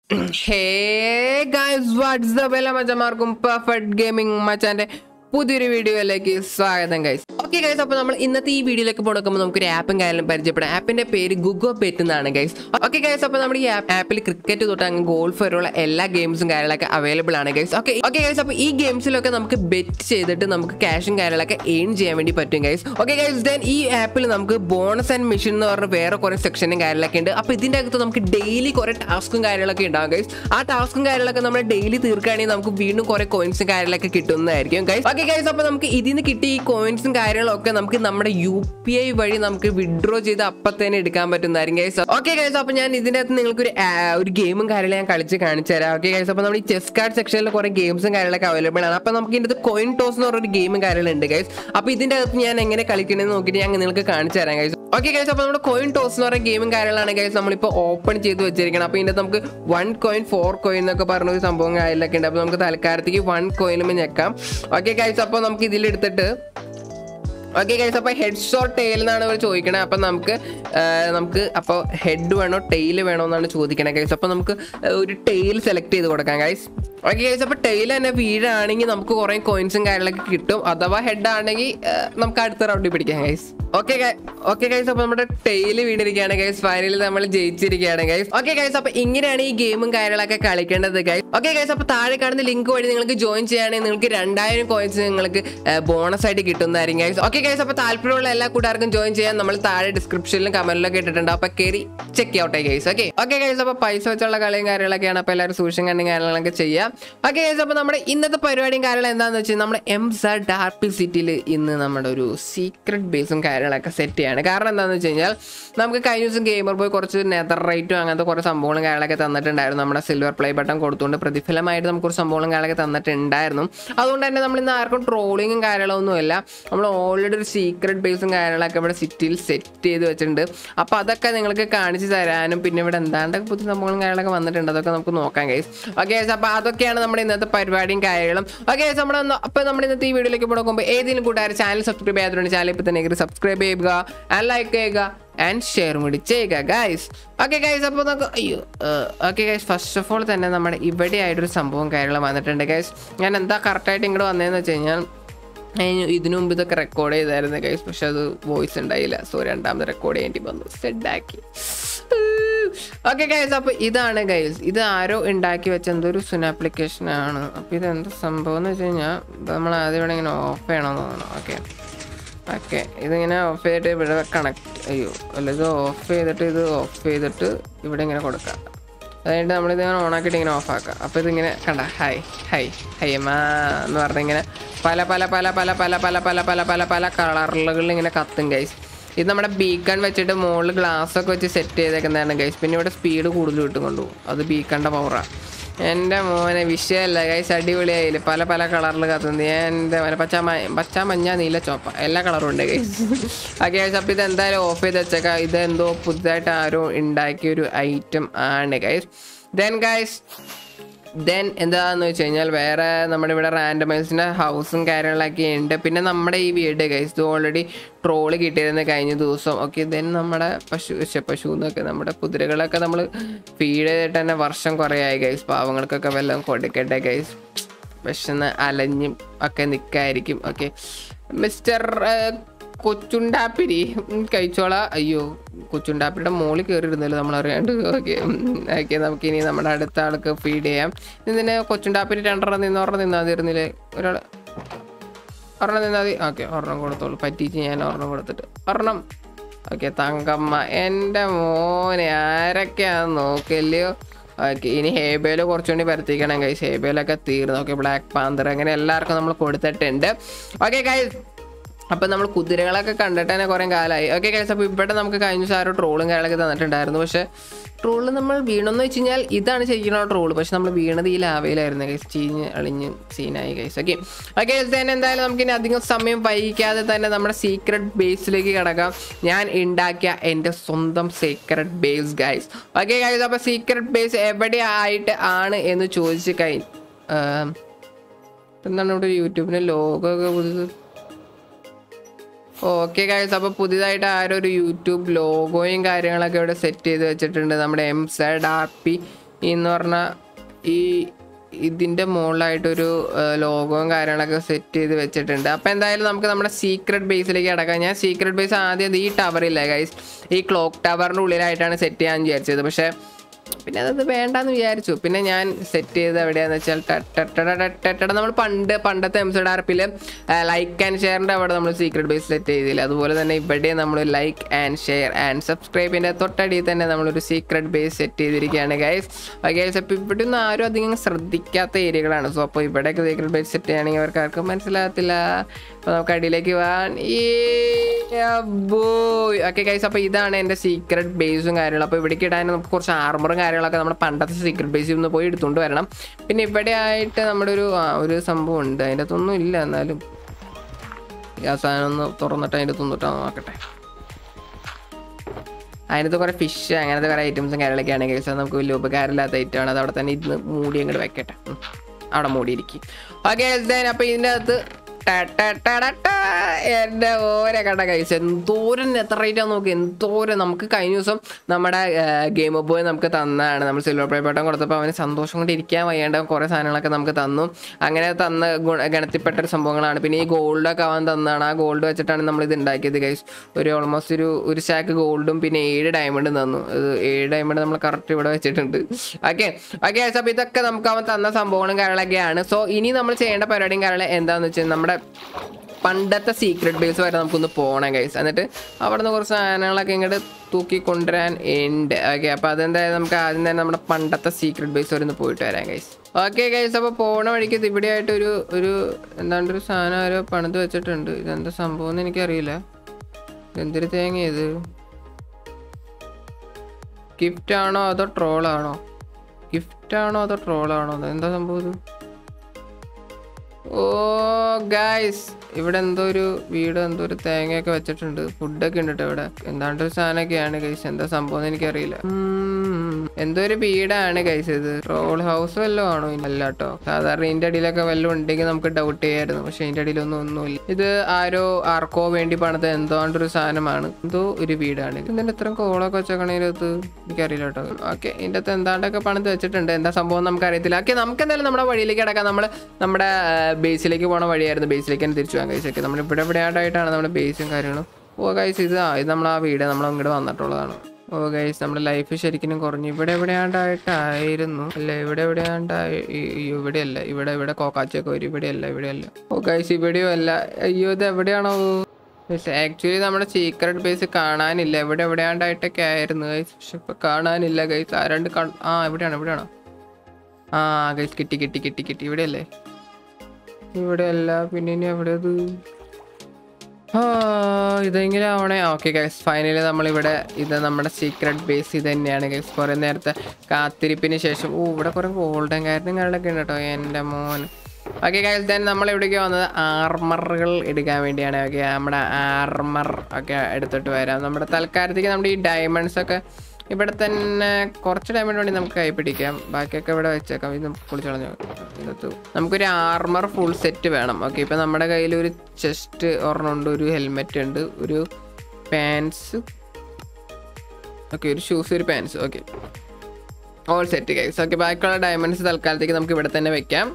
Hey guys, what's the bella Machan perfect gaming Machan പുതിയൊരു വീഡിയോയിലേക്ക് സ്വാഗതം ഗൈസ്. ഓക്കെ ഗൈസ്, അപ്പോൾ നമ്മൾ ഇന്നത്തെ ഈ വീഡിയോയിലേക്ക് പോകുമ്പോൾ നമുക്കൊരു ആപ്പും കാര്യം പരിചയപ്പെടാം. ആപ്പിന്റെ പേര് ഗുഗോ ബെറ്റ് എന്നാണ് ഗൈസ്. ഓക്കെ ഗൈസ്, അപ്പോൾ നമ്മുടെ ഈ ആപ്പിൽ ക്രിക്കറ്റ് തൊട്ട് അങ്ങ് ഗോൾഫ് വരെയുള്ള എല്ലാ ഗെയിംസും കാര്യങ്ങളൊക്കെ അവൈലബിൾ ആണ് ഗൈസ്. ഓക്കെ ഗൈസ്, അപ്പോൾ ഈ ഗെയിംസിലൊക്കെ നമുക്ക് ബെറ്റ് ചെയ്തിട്ട് നമുക്ക് ക്യാഷും കാര്യങ്ങളൊക്കെ ഏൺ ചെയ്യാൻ വേണ്ടി പറ്റും ഗൈസ്. ഓക്കെ ഗൈസ്, ദെൻ ഈ ആപ്പിൽ നമുക്ക് ബോണസ് ആൻഡ് മിഷൻ എന്ന് പറഞ്ഞ വേറെ കുറേ സെക്ഷനും കാര്യങ്ങളൊക്കെ ഉണ്ട്. അപ്പോൾ ഇതിൻ്റെ അകത്ത് നമുക്ക് ഡെയിലി കുറേ ടാസ്കും കാര്യങ്ങളൊക്കെ ഉണ്ടാവും ഗൈസ്. ആ ടാസ്കും കാര്യങ്ങളൊക്കെ നമ്മൾ ഡെയിലി തീർക്കുകയാണെങ്കിൽ നമുക്ക് വീണ്ടും കുറേ കോയിൻസും കാര്യങ്ങളൊക്കെ കിട്ടുന്നതായിരിക്കും ഗൈസ്. ഓക്കെ ഗൈസ്, അപ്പോൾ നമുക്ക് ഇതിന് കിട്ടിയ ഈ കോയിൻസും കാര്യങ്ങളൊക്കെ നമുക്ക് നമ്മുടെ UPI വഴി നമുക്ക് വിഡ്രോ ചെയ്ത് അപ്പം തന്നെ എടുക്കാൻ പറ്റുന്നതായിരിക്കും ഗൈസ്. ഓക്കെ ഗൈസ്, അപ്പോൾ ഞാൻ ഇതിൻ്റെ അകത്ത് നിങ്ങൾക്ക് ഒരു ഗെയിമും കാര്യങ്ങളും ഞാൻ കളിച്ച് കാണിച്ചു തരാം. ഓക്കെ ഗൈസ്, അപ്പോൾ നമ്മൾ ഈ ചെസ് കാർഡ് സെക്ഷനിൽ കുറേ ഗെയിംസും കാര്യങ്ങളൊക്കെ അവൈലബിൾ ആണ്. അപ്പോൾ നമുക്ക് ഇതിൻ്റെ കോയിൻ ടോസ് എന്ന് പറഞ്ഞൊരു ഗെയിമും കാര്യങ്ങളുണ്ട് ഗൈസ്. അപ്പോൾ ഇതിൻ്റെ അകത്ത് ഞാൻ എങ്ങനെ കളിക്കണമെന്ന് നോക്കിയിട്ട് ഞാൻ നിങ്ങൾക്ക് കാണിച്ചു തരാം ഗൈസ്. ഓക്കെ ഗൈസ്, അപ്പോൾ നമ്മുടെ കോയിൻ ടോസ് എന്ന് പറയുന്ന ഗെയിമും കാര്യങ്ങളാണ് ഗൈസ് നമ്മളിപ്പോൾ ഓപ്പൺ ചെയ്ത് വെച്ചിരിക്കണം. അപ്പോൾ ഇതിൻ്റെ നമുക്ക് 1 കോയിൻ 4 കോയിൻ എന്നൊക്കെ പറഞ്ഞ ഒരു സംഭവം കാര്യങ്ങളൊക്കെ ഉണ്ട്. അപ്പോൾ നമുക്ക് തൽക്കാലത്തേക്ക് 1 കോയിനും ഞെക്കാം. ഓക്കെ ഗൈസ്, അപ്പോൾ നമുക്ക് ഇതിലെടുത്തിട്ട് ഓക്കെ ഗൈസ്, അപ്പോൾ ഹെഡ്സ് ഓർ ടെയിൽ എന്നാണ് അവർ ചോദിക്കണത്. അപ്പം നമുക്ക് അപ്പോൾ ഹെഡ് വേണോ ടെയിൽ വേണോ എന്നാണ് ചോദിക്കണത് ഗൈസ്. അപ്പോൾ നമുക്ക് ഒരു ടെയിൽ സെലക്ട് ചെയ്ത് കൊടുക്കാം ഗൈസ്. ഓക്കെ ഗൈസ്, അപ്പോൾ ടെയിൽ തന്നെ വീഴാണെങ്കിൽ നമുക്ക് കുറേ കോയിൻസും കാര്യങ്ങളൊക്കെ കിട്ടും. അഥവാ ഹെഡ് ആണെങ്കിൽ നമുക്ക് അടുത്ത റൗണ്ടിൽ പിടിക്കാം ഗൈസ്. ഓക്കെ ഗൈസ്, അപ്പോൾ നമ്മുടെ ടെയിൽ വീണിരിക്കുകയാണ് ഗൈസ്. ഫൈനലിൽ നമ്മൾ ജയിച്ചിരിക്കുകയാണ് ഗൈസ്. ഓക്കെ ഗൈസ്, അപ്പോൾ ഇങ്ങനെയാണ് ഈ ഗെയിമും കാര്യങ്ങളൊക്കെ കളിക്കേണ്ടത് ഗൈസ്. ഓക്കെ ഗൈസ്, അപ്പോൾ താഴെ കാണുന്ന ലിങ്ക് വഴി നിങ്ങൾക്ക് ജോയിൻ ചെയ്യുകയാണെങ്കിൽ നിങ്ങൾക്ക് 2000 കോയിൻസ് നിങ്ങൾക്ക് ബോണസ് ആയിട്ട് കിട്ടുന്നതായിരിക്കും ഗൈസ്. ഓക്കെ ഗൈസ്, അപ്പോൾ താല്പര്യമുള്ള എല്ലാ കൂട്ടുകാർക്കും ജോയിൻ ചെയ്യാൻ നമ്മൾ താഴെ ഡിസ്ക്രിപ്ഷനിലും കമന്റിലൊക്കെ ഇട്ടിട്ടുണ്ട്. അപ്പോൾ കയറി check out guys. Okay guys, അപ്പോൾ പൈസ വെച്ചുള്ള കളിയും കാര്യങ്ങളൊക്കെയാണ്. അപ്പോൾ എല്ലാവരും സൂക്ഷിച്ചും കണ്ടും കാര്യങ്ങളൊക്കെ ചെയ്യാം. ഓക്കെ ഗൈസ്, അപ്പോൾ നമ്മുടെ ഇന്നത്തെ പരിപാടിയും കാര്യങ്ങളും എന്താണെന്ന് വെച്ചാൽ നമ്മുടെ MZRP സിറ്റിയിൽ ഇന്ന് നമ്മുടെ ഒരു സീക്രട്ട് ബേസും കാര്യങ്ങളൊക്കെ സെറ്റ് ചെയ്യാണ്. കാരണം എന്താണെന്ന് വെച്ച് കഴിഞ്ഞാൽ നമുക്ക് കഴിഞ്ഞ ദിവസം ഗെയിമർ പോയി കുറച്ച് നെതർ റൈറ്റും അങ്ങനത്തെ കുറേ സംഭവങ്ങളും കാര്യങ്ങളൊക്കെ തന്നിട്ടുണ്ടായിരുന്നു. നമ്മുടെ സിൽവർ പ്ലേ ബട്ടൺ കൊടുത്തുകൊണ്ട് പ്രതിഫലമായിട്ട് നമുക്ക് കുറച്ച് സംഭവങ്ങളും കാര്യങ്ങളൊക്കെ തന്നിട്ടുണ്ടായിരുന്നു. അതുകൊണ്ട് തന്നെ നമ്മൾ ഇന്ന് ആർക്കും ട്രോളിങ്ങും കാര്യങ്ങളൊന്നുമില്ല. നമ്മൾ ഓൾറെഡി ഒരു സീക്രട്ട് ബേസും കാര്യങ്ങളൊക്കെ ഇവിടെ സിറ്റിയിൽ സെറ്റ് ചെയ്ത് വെച്ചിട്ടുണ്ട്. അപ്പോൾ അതൊക്കെ നിങ്ങൾക്ക് കാണിച്ച് തരാനും പിന്നെ ഇവിടെ എന്താണ്ട് പുതിയ സംഭവങ്ങളും കാര്യങ്ങളൊക്കെ വന്നിട്ടുണ്ട്. അതൊക്കെ നമുക്ക് നോക്കാം ഗൈസ്. ഓക്കെ ഗൈസ്, അപ്പോൾ അതൊക്കെയാണ് നമ്മുടെ ഇന്നത്തെ പരിപാടിയും കാര്യങ്ങളും. ഓക്കെ ഗൈസ്, അപ്പോൾ നമ്മുടെ ഇന്നത്തെ ഈ വീഡിയോയിലേക്ക് പോകുമ്പോൾ ഏതെങ്കിലും കൂട്ടുകാർ ചാനൽ സബ്സ്ക്രൈബ് ചെയ്യാത്തതുകൊണ്ട് ചാനൽ ഇപ്പോൾ തന്നെ സബ്സ്ക്രൈബ് ചെയ്യുക, ലൈക്ക് ചെയ്യുക ആൻഡ് ഷെയർ കൂടി ചെയ്യുക ഗൈസ്. ഓക്കെ ഗൈസ്, അപ്പോൾ നമുക്ക് okay guys, first of all തന്നെ നമ്മുടെ ഇവിടെ ആയിട്ടൊരു സംഭവം കാര്യങ്ങൾ വന്നിട്ടുണ്ട് ഗൈസ്. ഞാൻ എന്താ കറക്റ്റായിട്ട് ഇങ്ങോട്ട് വന്നതെന്ന് വെച്ച് കഴിഞ്ഞാൽ ഇതിനു മുമ്പ് ഇതൊക്കെ റെക്കോർഡ് ചെയ്തായിരുന്നു ഗൈസ്. പക്ഷെ അത് വോയിസ് ഉണ്ടായില്ല. സോ രണ്ടാമത് റെക്കോർഡ് ചെയ്യേണ്ടി വന്നു. സെഡാക്കി. ഓക്കെ ഗൈസ്, അപ്പോൾ ഇതാണ് ഗൈസ്. ഇത് ആരോ ഉണ്ടാക്കി വെച്ച എന്തോ ഒരു സുന ആപ്ലിക്കേഷനാണ്. അപ്പോൾ ഇതെന്താ സംഭവം എന്ന് വെച്ച് കഴിഞ്ഞാൽ നമ്മൾ ആദ്യം ഇവിടെ ഇങ്ങനെ ഓഫ് ചെയ്യണമെന്ന് തോന്നണം. ഓക്കെ ഇതിങ്ങനെ ഓഫ് ചെയ്തിട്ട് ഇവിടെ ഇത് ഓഫ് ചെയ്തിട്ട് ഇവിടെ ഇങ്ങനെ കൊടുക്കാം. അതായത് നമ്മളിതിങ്ങനെ ഓണാക്കിയിട്ട് ഇങ്ങനെ ഓഫാക്കാം. അപ്പോൾ ഇതിങ്ങനെ കണ്ട ഹൈ അമ്മ എന്ന് പറഞ്ഞാൽ ഇങ്ങനെ പല പല പല പല പല പല പല പല പല പല കളറുകളിൽ ഇങ്ങനെ കത്തും ഗൈസ്. ഇത് നമ്മുടെ ബീക്കൺ വെച്ചിട്ട് മുകളിൽ ഗ്ലാസ്സൊക്കെ വെച്ച് സെറ്റ് ചെയ്തേക്കുന്നതാണ് ഗൈസ്. പിന്നെ ഇവിടെ സ്പീഡ് കൂടുതൽ കിട്ടും കൊണ്ടുപോകും. അത് ബീക്കണിൻ്റെ പവറാണ്. എൻ്റെ മോനെ വിഷയമല്ല ഗൈസ്, അടിപൊളിയായില്ല. പല പല കളറിൽ കത്തുന്നത്. എൻ്റെ മോനെ പച്ച മഞ്ഞ നീല ചോപ്പ എല്ലാ കളറും ഉണ്ട് ഗൈസ്. ഓക്കെ ഗൈസ്, അപ്പോൾ ഇത് എന്തായാലും ഓഫ് ചെയ്ത് വെച്ചേക്കാം. ഇതെന്തോ പുതുതായിട്ട് ആരോ ഉണ്ടാക്കിയൊരു ഐറ്റം ആണ് ഗൈസ്. ദെൻ എന്താണെന്ന് വെച്ച് കഴിഞ്ഞാൽ വേറെ നമ്മുടെ ഇവിടെ റാൻഡമൈസിൻ്റെ ഹൗസും കാര്യങ്ങളൊക്കെ ഉണ്ട്. പിന്നെ നമ്മുടെ ഈ വീട് ഗൈസ് ഇത് ഓൾറെഡി ട്രോള് കിട്ടിയിരുന്ന കഴിഞ്ഞ ദിവസം. ഓക്കെ, ദെൻ നമ്മുടെ പശു എന്നൊക്കെ നമ്മുടെ കുതിരകളൊക്കെ നമ്മൾ ഫീഡ് ചെയ്തിട്ട് തന്നെ വർഷം കുറേ ആയി ഗൈസ്. പാവങ്ങൾക്കൊക്കെ വല്ലതും കൊടുക്കട്ടെ ഗൈസ്. വിശന്ന് അലഞ്ഞും ഒക്കെ നിൽക്കായിരിക്കും. ഓക്കെ മിസ്റ്റർ കൊച്ചുണ്ടാപ്പിരി കഴിച്ചോളാം. അയ്യോ, കൊച്ചുണ്ടാപ്പിയുടെ മോളിൽ കയറിയിരുന്നല്ലോ നമ്മളറിയാണ്ട്. ഓക്കെ നമുക്കിനി നമ്മുടെ അടുത്ത ആൾക്ക് ഫീഡ് ചെയ്യാം. ഇതിന് കൊച്ചുണ്ടാപ്പിരി 2 നിന്നാൽ തീർന്നില്ലേ? ഒരെണ്ണം നിന്നാൽ മതി. ഓക്കെ, ഒരെണ്ണം കൊടുത്തോളൂ. പറ്റിച്ച് ഞാൻ ഒരെണ്ണം കൊടുത്തിട്ട് ഒരെണ്ണം. ഓക്കെ തങ്കമ്മ, എൻ്റെ മോനെ ആരൊക്കെയാണെന്ന് നോക്കില്ലയോ. ഓക്കെ, ഇനി ഹേബേല് കുറച്ചുകൂടി പരത്തിക്കണം ഗൈസ്. ഹേബേലൊക്കെ തീർന്നു. ഓക്കെ, ബ്ലാക്ക് പാന്തർ അങ്ങനെ എല്ലാവർക്കും നമ്മൾ കൊടുത്തിട്ടുണ്ട്. ഓക്കെ ഗൈസ്, അപ്പം നമ്മൾ കുതിരകളൊക്കെ കണ്ടിട്ട് തന്നെ കുറേ കാലമായി. ഓക്കെ ഗൈസ്, അപ്പോൾ ഇവിടെ നമുക്ക് കഴിഞ്ഞ ദിവസം ആരോ ട്രോളും കാര്യങ്ങളൊക്കെ തന്നിട്ടുണ്ടായിരുന്നു. പക്ഷേ ട്രോള് നമ്മൾ വീണെന്ന് വെച്ച് കഴിഞ്ഞാൽ ഇതാണ് ശരിക്കും ട്രോള്. പക്ഷെ നമ്മൾ വീണത് ഈ ലാവയിലായിരുന്നു ഗൈസ്. ചീഞ്ഞ് അളിഞ്ഞ് സീനായി ഗൈസ്. ഓക്കെ തന്നെ എന്തായാലും നമുക്കിനി അധികം സമയം വൈകിക്കാതെ തന്നെ നമ്മുടെ സീക്രട്ട് ബേസിലേക്ക് കിടക്കാം. ഞാൻ ഉണ്ടാക്കിയ എൻ്റെ സ്വന്തം secret base guys. Okay guys, അപ്പോൾ സീക്രട്ട് ബേസ് എവിടെ ആയിട്ട് ആണ് എന്ന് ചോദിച്ച് എന്താണ് ഇവിടെ യൂട്യൂബിൻ്റെ ലോഗോ ഒക്കെ പുതിയത്. ഓക്കെ ഗൈസ്, അപ്പോൾ പുതിയതായിട്ട് ആരോ ഒരു യൂട്യൂബ് ലോഗോയും കാര്യങ്ങളൊക്കെ ഇവിടെ സെറ്റ് ചെയ്ത് വെച്ചിട്ടുണ്ട്. നമ്മുടെ MZRP എന്ന് പറഞ്ഞാൽ ഈ ഇതിൻ്റെ മുകളിലായിട്ടൊരു ലോഗോയും കാര്യങ്ങളൊക്കെ സെറ്റ് ചെയ്ത് വെച്ചിട്ടുണ്ട്. അപ്പോൾ എന്തായാലും നമുക്ക് നമ്മുടെ സീക്രട്ട് ബേസിലേക്ക് കിടക്കാം. ഞാൻ സീക്രട്ട് ബേസ് ആദ്യം ഈ ടവറില്ല ഗൈസ്, ഈ ക്ലോക്ക് ടവറിൻ്റെ ഉള്ളിലായിട്ടാണ് സെറ്റ് ചെയ്യാൻ വിചാരിച്ചത്. പക്ഷേ പിന്നെ അതത് വേണ്ടാന്ന് വിചാരിച്ചു. പിന്നെ ഞാൻ സെറ്റ് ചെയ്ത് എവിടെയാന്ന് വെച്ചാൽ നമ്മൾ പണ്ടത്തെ MZRP ലൈക്ക് ആൻഡ് ഷെയറിൻ്റെ അവിടെ നമ്മൾ സീക്രട്ട് ബേസ് സെറ്റ് ചെയ്തില്ല. അതുപോലെ തന്നെ ഇവിടെ നമ്മൾ ലൈക്ക് ആൻഡ് ഷെയർ ആൻഡ് സബ്സ്ക്രൈബിൻ്റെ തൊട്ടടിയിൽ തന്നെ നമ്മളൊരു സീക്രട്ട് ബേസ് സെറ്റ് ചെയ്തിരിക്കുകയാണ് ഗൈസ്. ഗൈസ് അപ്പോൾ ഇവിടെ ഒന്നും ആരും അധികം ശ്രദ്ധിക്കാത്ത ഏരിയകളാണ്. സോ അപ്പോൾ ഇവിടെയൊക്കെ സീക്രട്ട് ബേസ് സെറ്റ് ചെയ്യുകയാണെങ്കിൽ അവർക്ക് ആർക്കും മനസ്സിലാകത്തില്ല. അപ്പോൾ നമുക്ക് അടിയിലേക്ക് പോകാൻ ഓക്കെ ഗൈസ്. അപ്പോൾ ഇതാണ് എൻ്റെ സീക്രട്ട് ബേസും കാര്യങ്ങളും. അപ്പോൾ ഇവിടേക്ക് ഇടാൻ നമുക്ക് കുറച്ച് ആർമറും കാര്യങ്ങളൊക്കെ നമ്മുടെ പണ്ടത്തെ സീക്രട്ട് ബേസിൽ നിന്ന് പോയി എടുത്തുകൊണ്ട് വരണം. പിന്നെ ഇവിടെ ആയിട്ട് നമ്മുടെ ഒരു സംഭവം ഉണ്ട്, അതിൻ്റെ അകത്തൊന്നും ഇല്ല. എന്നാലും ആ സാധനം ഒന്ന് തുറന്നിട്ട് അതിൻ്റെ തുന്നിട്ടാണ് നോക്കട്ടെ. അതിനകത്ത് കുറേ ഫിഷ് അങ്ങനത്തെ കുറേ ഐറ്റംസും കാര്യങ്ങളൊക്കെയാണ് ഗൈസ്. അത് നമുക്ക് വലിയ ഉപകാരമില്ലാത്ത ഐറ്റമാണ്. അത് അവിടെ തന്നെ ഇരുന്ന് മൂടി അങ്ങോട്ട് വെക്കട്ടെ, അവിടെ മൂടിയിരിക്കും. ഓക്കെ അപ്പോൾ ഇതിൻ്റെ അകത്ത് എൻ്റെ ഓരോ കട കഴിച്ചു എന്തോരം എത്ര റേറ്റാന്ന് നോക്കി, എന്തോരം. നമുക്ക് കഴിഞ്ഞ ദിവസം നമ്മുടെ ഗെയിം ബോയ് നമുക്ക് തന്നതാണ്. നമ്മൾ സിൽവർ പ്ലേ ബട്ടൺ കൊടുത്തപ്പോൾ അവന് സന്തോഷം കൊണ്ട് ഇരിക്കാൻ വയ്യേണ്ട കുറേ സാധനങ്ങളൊക്കെ നമുക്ക് തന്നു. അങ്ങനെ തന്ന ഗണത്തിൽപ്പെട്ടൊരു സംഭവങ്ങളാണ്. പിന്നെ ഈ ഗോൾഡൊക്കെ അവൻ തന്നതാണ്. ആ ഗോൾഡ് വെച്ചിട്ടാണ് നമ്മളിത് ഉണ്ടാക്കിയത് ഗൈസ്. ഓൾമോസ്റ്റ് ഒരു സ്റ്റാക്ക് ഗോൾഡും പിന്നെ 7 ഡയമണ്ടും തന്നു. 7 ഡയമണ്ട് നമ്മൾ കറക്റ്റ് ഇവിടെ വെച്ചിട്ടുണ്ട്. ഓക്കെ അപ്പോൾ ഇതൊക്കെ നമുക്ക് അവൻ തന്ന സംഭവങ്ങളും കാര്യങ്ങളൊക്കെയാണ്. സോ ഇനി നമ്മൾ ചെയ്യേണ്ട പരിപാടിയും കാര്യങ്ങളും എന്താണെന്ന് വെച്ചാൽ നമ്മുടെ പണ്ടത്തെ സീക്രട്ട് ബേസ് വരെ നമുക്കൊന്ന് പോകണം ഗൈസ്. എന്നിട്ട് അവിടെ നിന്ന് കുറച്ച് സാധനങ്ങളൊക്കെ ഇങ്ങോട്ട് തൂക്കി കൊണ്ടുവരാൻ ഉണ്ട്. ഓക്കെ അപ്പോൾ അതെന്തായാലും നമുക്ക് ആദ്യം തന്നെ നമ്മുടെ പണ്ടത്തെ സീക്രട്ട് ബേസ് വരെ ഒന്ന് പോയിട്ട് വരാം ഗൈസ്. ഓക്കെ ഗൈസ് അപ്പോൾ പോണ വഴിക്ക് ഇവിടെ ആയിട്ട് ഒരു എന്താണ്ടൊരു സാധനം ആരോ പണിത് വെച്ചിട്ടുണ്ട്. ഇതെന്താ സംഭവം എന്ന് എനിക്കറിയില്ല. എന്തൊരു തേങ്ങ ഇത്? ഗിഫ്റ്റാണോ അതോ ട്രോളാണോ? ഗിഫ്റ്റാണോ അതോ ട്രോളാണോ? എന്താ സംഭവം ഇത്? ഓ ഗൈസ് ഇവിടെ എന്തോ ഒരു വീട്, എന്തോ ഒരു തേങ്ങയൊക്കെ വെച്ചിട്ടുണ്ട്. ഫുഡൊക്കെ ഉണ്ട് ഇവിടെ. എന്താണ്ടൊരു സാധനമൊക്കെയാണ് ഗൈസ്. എന്താ സംഭവം എന്ന് എനിക്കറിയില്ല. എന്തോ ഒരു വീടാണ് ഗൈസ്. ഇത് ട്രോൾ ഹൗസ് വല്ലതും ആണോ? അല്ല കേട്ടോ. സാധാരണ ഇതിൻ്റെ അടിയിലൊക്കെ വല്ലതും ഉണ്ടെങ്കിൽ നമുക്ക് ഡൗട്ട് ചെയ്യായിരുന്നു. പക്ഷെ ഇതിൻ്റെ അടിയിലൊന്നുമില്ല. ഇത് ആർക്കോ വേണ്ടി പണിത എന്തോണ്ടൊരു സാധനമാണ്. എന്തോ ഒരു വീടാണ്. ഇതിൻ്റെ ഇത്രയും കോളൊക്കെ വെച്ചേക്കണേലത്ത് എനിക്കറിയില്ല കേട്ടോ. ഓക്കെ ഇതിൻ്റെ അകത്ത് എന്താണ്ടൊക്കെ പണിത് വെച്ചിട്ടുണ്ട്. എന്താ സംഭവം നമുക്കറിയത്തില്ല. ഓക്കെ നമുക്ക് എന്തായാലും നമ്മുടെ വഴിയിലേക്ക് കിടക്കാം. നമ്മുടെ ബേസിലേക്ക് പോകണ വഴിയായിരുന്നു. ബേസിലേക്ക് തന്നെ തിരിച്ചു പോകാൻ ഗൈസ്. ഒക്കെ നമ്മൾ ഇവിടെ ആയിട്ടാണ് നമ്മുടെ ബേസും കാര്യങ്ങളും. ഓ ഗൈസ് ഇത് നമ്മൾ ആ വീട് നമ്മൾ ഇങ്ങോട്ട് വന്നിട്ടുള്ളതാണ്. ഓ ഗൈസ് നമ്മുടെ ലൈഫ് ശരിക്കും കുറഞ്ഞു. ഇവിടെ ആയിട്ടായിരുന്നു അല്ലേ? ഇവിടെയല്ല. ഇവിടെ കോക്കാച്ചൊക്കെ വരും. ഇവിടെയല്ല. ഓ ഗൈസ് ഇവിടെയോ അല്ല. അയ്യോ ഇത് എവിടെയാണോ? ആക്ച്വലി നമ്മുടെ സീക്രട്ട് ബേസ് കാണാനില്ല. എവിടെയാണ്ടായിട്ടൊക്കെ ആയിരുന്നു ഗൈസ്. പക്ഷെ ഇപ്പൊ കാണാനില്ല ഗൈസ്. എവിടെയാണോ? ഗൈസ് കിട്ടി. ഇവിടെയല്ലേ? ഇവിടെയല്ല. പിന്നെ ഇനി എവിടെയത്? ഇതെങ്ങനെ ആവണേ? ഓക്കെ ഗൈസ് ഫൈനലി നമ്മളിവിടെ ഇത് നമ്മുടെ സീക്രട്ട് ബേസ് ഇത് തന്നെയാണ് ഗൈസ്. കുറേ നേരത്തെ കാത്തിരിപ്പിന് ശേഷം ഇവിടെ കുറേ ഗോൾഡൻ കാര്യങ്ങളൊക്കെ ഉണ്ട് കേട്ടോ എൻ്റെ മോൻ. ഓക്കെ ഗൈസ് ദെൻ നമ്മളിവിടേക്ക് വന്നത് ആർമറുകൾ എടുക്കാൻ വേണ്ടിയാണ്. ഓക്കെ നമ്മുടെ ആർമർ ഒക്കെ എടുത്തിട്ട് വരാം. നമ്മുടെ തൽക്കാലത്തേക്ക് നമ്മുടെ ഈ ഡയമണ്ട്സ് ഒക്കെ ഇവിടെ തന്നെ കുറച്ച് ഡയമണ്ട് വേണ്ടി നമുക്ക് കൈ പിടിക്കാം. ബാക്കിയൊക്കെ ഇവിടെ വെച്ചേക്കാം. ഇത് പൊളിച്ചു കളഞ്ഞു. ഇതിനകത്ത് നമുക്കൊരു ആർമർ ഫുൾ സെറ്റ് വേണം. ഓക്കെ ഇപ്പം നമ്മുടെ കയ്യിൽ ഒരു ചെസ്റ്റ് ഒരെണ്ണമുണ്ട്, ഒരു ഹെൽമെറ്റ് ഉണ്ട്, ഒരു പാൻസ്, ഓക്കെ ഒരു ഷൂസ്, ഒരു pants. Okay all set guys. Okay ബാക്കിയുള്ള ഡയമണ്ട്സ് തൽക്കാലത്തേക്ക് നമുക്ക് ഇവിടെ തന്നെ വെക്കാം.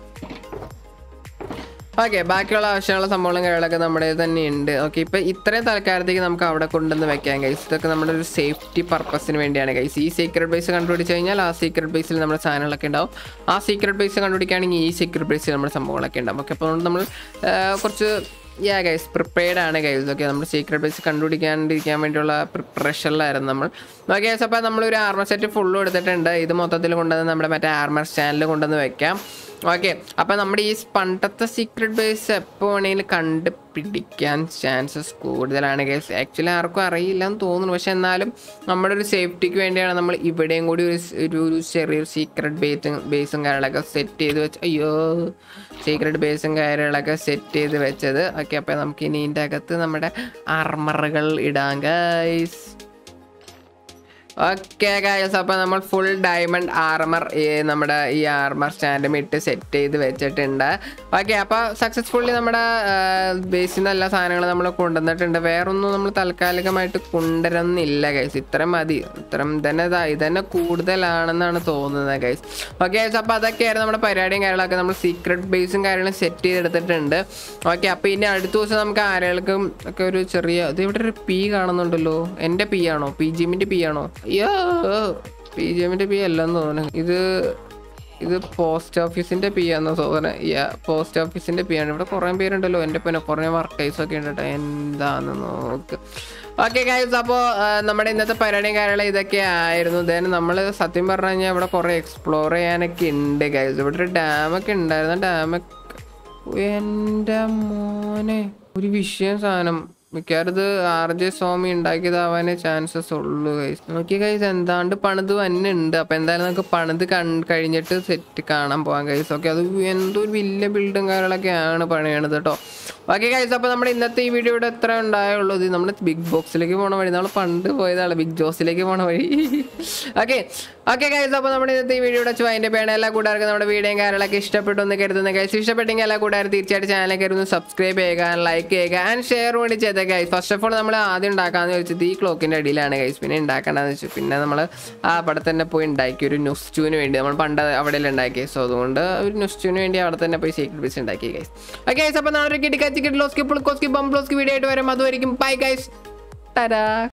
ഓക്കെ ബാക്കിയുള്ള ആവശ്യമുള്ള സംഭവങ്ങളും കാര്യങ്ങളൊക്കെ നമ്മുടെ തന്നെ ഉണ്ട്. ഓക്കെ ഇപ്പം ഇത്രയും തൽക്കാലത്തേക്ക് നമുക്ക് അവിടെ കൊണ്ടുവന്ന് വെക്കാം ഗൈസ്. ഇതൊക്കെ നമ്മുടെ ഒരു സേഫ്റ്റി പർപ്പസിന് വേണ്ടിയാണ് ഗൈസ്. ഈ സീക്രട്ട് ബേസ് കണ്ടുപിടിച്ച് കഴിഞ്ഞാൽ ആ സീക്രട്ട് ബേസിൽ നമ്മുടെ സാധനങ്ങളൊക്കെ ഉണ്ടാവും. ആ സീക്രട്ട് ബേസ് കണ്ടുപിടിക്കുകയാണെങ്കിൽ ഈ സീക്രട്ട് ബേസിൽ നമ്മുടെ സംഭവങ്ങളൊക്കെ ഉണ്ടാവും. ഓക്കെ അപ്പോൾ നമ്മൾ കുറച്ച് ഗൈസ് പ്രിപ്പയർഡ് ആണ് ഗൈസ്. ഓക്കെ നമ്മുടെ സീക്രട്ട് ബേസ് കണ്ടുപിടിക്കാണ്ടിരിക്കാൻ വേണ്ടിയുള്ള പ്രിപ്പറേഷനിലായിരുന്നു നമ്മൾ. ഓക്കെ ഗൈസ് അപ്പോൾ നമ്മളൊരു ആർമർ സെറ്റ് ഫുള്ളും എടുത്തിട്ടുണ്ട്. ഇത് മൊത്തത്തിൽ കൊണ്ടുവന്ന് നമ്മുടെ മറ്റേ ആർമർ സ്റ്റാൻഡിൽ കൊണ്ടുവന്ന് വെക്കാം. ഓക്കെ അപ്പോൾ നമ്മുടെ ഈ പണ്ടത്തെ സീക്രട്ട് ബേസ് എപ്പോൾ വേണമെങ്കിലും കണ്ടുപിടിക്കാൻ ചാൻസസ് കൂടുതലാണ് ഗൈസ്. ആക്ച്വലി ആർക്കും അറിയില്ലെന്ന് തോന്നുന്നു. പക്ഷെ എന്നാലും നമ്മുടെ ഒരു സേഫ്റ്റിക്ക് വേണ്ടിയാണ് നമ്മൾ ഇവിടെയും കൂടി ഒരു ചെറിയൊരു സീക്രട്ട് ബേസും കാര്യങ്ങളൊക്കെ സെറ്റ് ചെയ്ത് വെച്ച് സീക്രട്ട് ബേസും കാര്യങ്ങളൊക്കെ സെറ്റ് ചെയ്ത് വെച്ചത്. ഓക്കെ അപ്പോൾ നമുക്ക് ഇനി ഇതിൻ്റെ അകത്ത് നമ്മുടെ ആർമറുകൾ ഇടാം ഗൈസ്. ഓക്കെ ഗൈസ്, അപ്പോൾ നമ്മൾ ഫുൾ ഡയമണ്ട് ആർമർ നമ്മുടെ ഈ ആർമർ സ്റ്റാൻഡും ഇട്ട് സെറ്റ് ചെയ്ത് വെച്ചിട്ടുണ്ട്. ഓക്കെ, അപ്പോൾ സക്സസ്ഫുള്ളി നമ്മുടെ ബേസിൽ നിന്ന് എല്ലാ സാധനങ്ങളും നമ്മൾ കൊണ്ടുവന്നിട്ടുണ്ട്. വേറൊന്നും നമ്മൾ താൽക്കാലികമായിട്ട് കൊണ്ടുവരുന്നില്ല ഗൈസ്. ഇത്രയും മതി, ഇത്രയും ഇതന്നെ കൂടുതലാണെന്നാണ് തോന്നുന്നത് ഗൈസ്. ഓക്കെ ഗൈസ്, അപ്പോൾ അതൊക്കെയായിരുന്നു നമ്മുടെ പരിപാടിയും കാര്യങ്ങളൊക്കെ. നമ്മൾ സീക്രട്ട് ബേസും കാര്യങ്ങളും സെറ്റ് ചെയ്തെടുത്തിട്ടുണ്ട്. ഓക്കെ, അപ്പോൾ ഇനി അടുത്ത ദിവസം നമുക്ക് ആരെങ്കിലും ഒക്കെ ഒരു ചെറിയ ഇത് ഇവിടെ ഒരു പി കാണുന്നുണ്ടല്ലോ. എൻ്റെ പി ആണോ? PGM പി ആണോ? PGM പി അല്ലെന്ന് തോന്നുന്നു. ഇത് പോസ്റ്റ് ഓഫീസിന്റെ പി ആണെന്ന് തോന്നുന്നത്. പോസ്റ്റ് ഓഫീസിന്റെ പി ആണ്. ഇവിടെ കുറേ പേരുണ്ടല്ലോ. എൻ്റെ പിന്നെ കുറേ വർക്കേഴ്സ് ഒക്കെ ഉണ്ട് കേട്ടോ. എന്താന്ന് നോക്ക്. ഓക്കെ ഗൈസ്, അപ്പോൾ നമ്മുടെ ഇന്നത്തെ പരിപാടിയും കാര്യങ്ങളും ഇതൊക്കെ ആയിരുന്നു. ദെൻ നമ്മൾ സത്യം പറഞ്ഞു കഴിഞ്ഞാൽ ഇവിടെ കുറേ എക്സ്പ്ലോർ ചെയ്യാനൊക്കെ ഉണ്ട് ഗൈസ്. ഇവിടെ ഒരു ഡാമൊക്കെ ഉണ്ടായിരുന്നു. ഡാമൊക്കെ എൻ്റെ മോനെ ഒരു വിഷയം സാധനം. മിക്കവാറും ഇത് RJ സ്വാമി ഉണ്ടാക്കിയതാവാനേ ചാൻസസ് ഉള്ളൂ ഗൈസ്. നോക്കി ഗൈസ്, എന്താണ്ട് പണിത് തന്നെ ഉണ്ട്. അപ്പോൾ എന്തായാലും നമുക്ക് പണിത് കഴിഞ്ഞിട്ട് സെറ്റ് കാണാൻ പോകാം ഗൈസ്. ഓക്കെ, അത് എന്തോ ഒരു വലിയ ബിൽഡും കാര്യങ്ങളൊക്കെയാണ് പണിയണത് കേട്ടോ. ഓക്കെ ഗൈസ്, അപ്പോൾ നമ്മുടെ ഇന്നത്തെ ഈ വീഡിയോയുടെ എത്ര ഉണ്ടായുള്ളൂ. ഇത് നമ്മൾ ബിഗ് ബോക്സിലേക്ക് പോകണ വഴി, നമ്മൾ പണ്ട് പോയതാണ് ബിഗ് ജോസിലേക്ക് പോകണ വഴി. ഓക്കെ ഗൈസ്, അപ്പോൾ നമ്മുടെ ഇന്നത്തെ ഈ വീഡിയോയുടെ അതിൻ്റെ പേണ് എല്ലാ കൂട്ടുകാർക്കും നമ്മുടെ വീഡിയോയും കാര്യങ്ങളൊക്കെ ഇഷ്ടപ്പെട്ടു എന്ന് കരുതുന്ന ഗൈസ്. ഇഷ്ടപ്പെട്ടെങ്കിൽ എല്ലാ കൂട്ടുകാരും തീർച്ചയായിട്ടും ചാനൽ കയറുന്നു സബ്സ്ക്രൈബ് ചെയ്യുക, ലൈക്ക് ചെയ്യുക ആൻഡ് ഷെയർ കൂടി ചെയ്ത ഗൈസ്. ഫസ്റ്റ് ഓഫ് ഓൾ നമ്മൾ ആദ്യം ഉണ്ടാക്കാമെന്ന് ചോദിച്ചത് ഈ ക്ലോക്കിൻ്റെ അടിയിലാണ് ഗൈസ്. പിന്നെ ഉണ്ടാക്കേണ്ടതെന്ന് വെച്ചു പിന്നെ നമ്മൾ അവിടെ തന്നെ പോയി ഉണ്ടാക്കി ഒരു ന്യൂസ്റ്റുവിന് വേണ്ടി. നമ്മൾ പണ്ട് അവിടെ ഉണ്ടാക്കി. സോ അതുകൊണ്ട് ഒരു ന്യൂസ്റ്റുവിന് വേണ്ടി അവിടെ തന്നെ പോയി സീക്രട്ട് ബേസ് ഉണ്ടാക്കി ഗൈസ്. ഓക്കെ ഗൈസ്, അപ്പോൾ നാളെ വീഡിയോ ആയിട്ട് വരും. അതുവരെയും ബൈ ഗൈസ്. ടാറ്റാ.